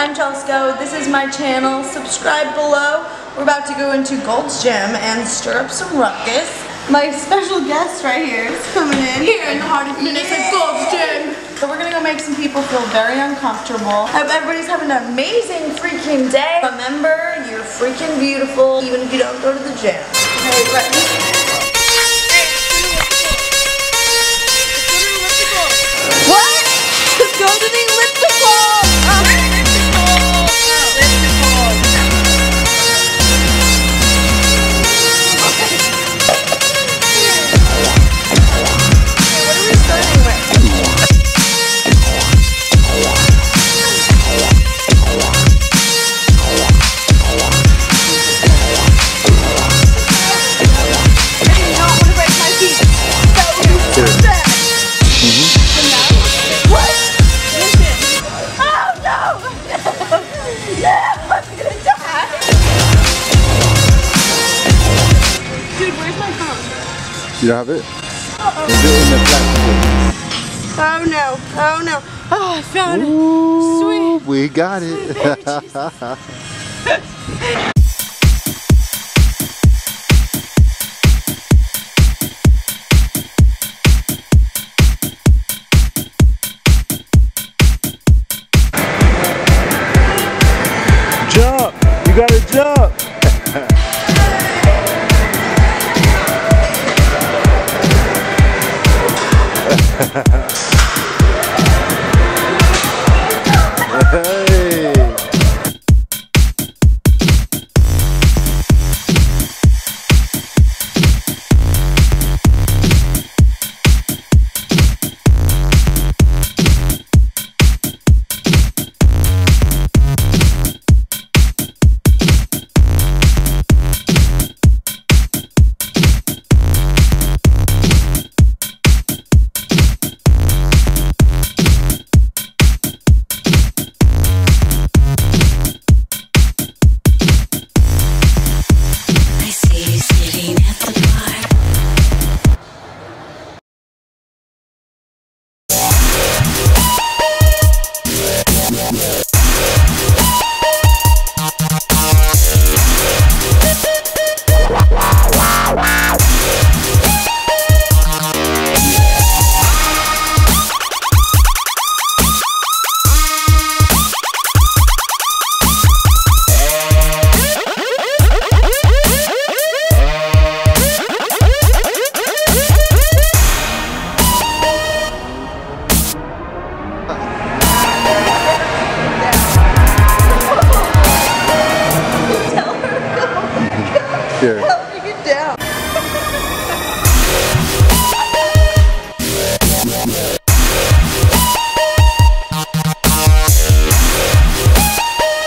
I'm Chelsco, this is my channel, subscribe below. We're about to go into Gold's Gym and stir up some ruckus. My special guest right here is coming in. Here in the heart of Minutes at Gold's Gym. So we're gonna go make some people feel very uncomfortable. I hope everybody's having an amazing freaking day. Remember, you're freaking beautiful even if you don't go to the gym. Okay, ready? What? Let's go to the elliptical! You don't have it? Is it in the plastic? Oh no, oh no. Oh, I found Ooh, it. Sweet. We got it. Jump! You gotta jump! Hey. Here.